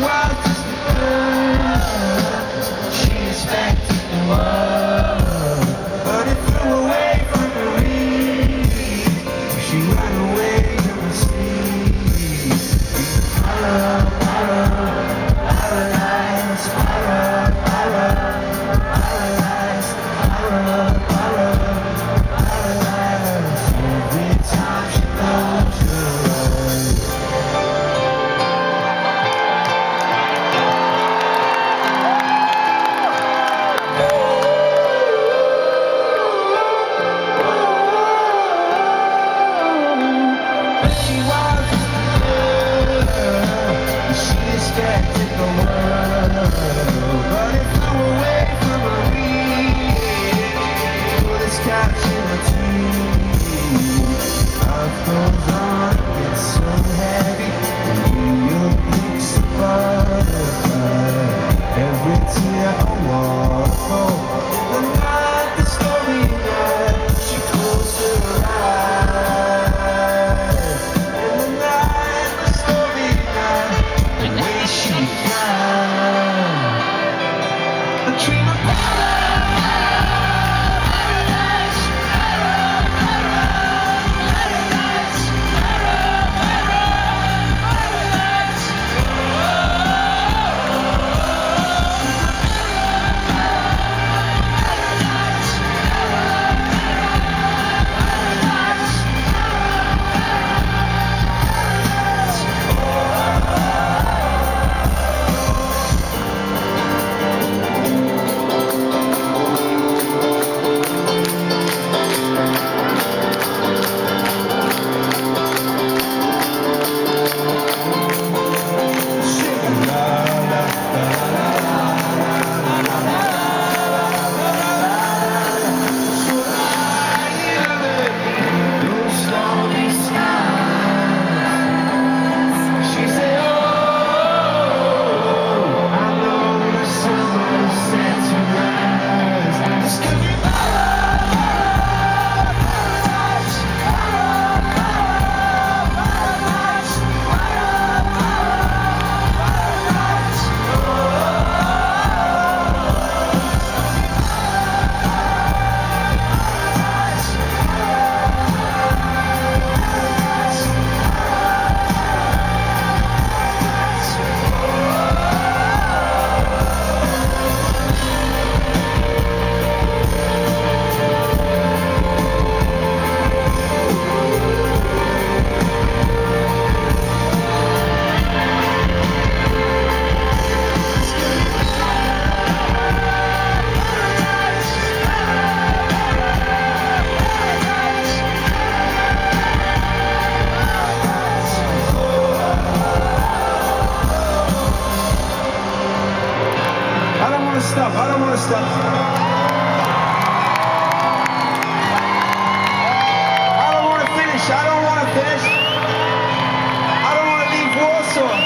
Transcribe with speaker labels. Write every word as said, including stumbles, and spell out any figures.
Speaker 1: was just a girl. She expected the world, but it flew away from her reach. She ran away from the sea. Para, para, paradise, para, para, paradise, para, para, paradise. Every time she closed her eyes. Expected the world, but it flew away from her reach. Put its caps in the teeth. Life goes on, it gets so heavy. And you picks the butterfly. Every tear a waterfall. The night, the story night, she closed her eyes. In the night, the story night, the way she found a dream of paradise, paradise, paradise, stop. I don't want to stop. I don't want to finish. I don't want to finish. I don't want to leave Warsaw.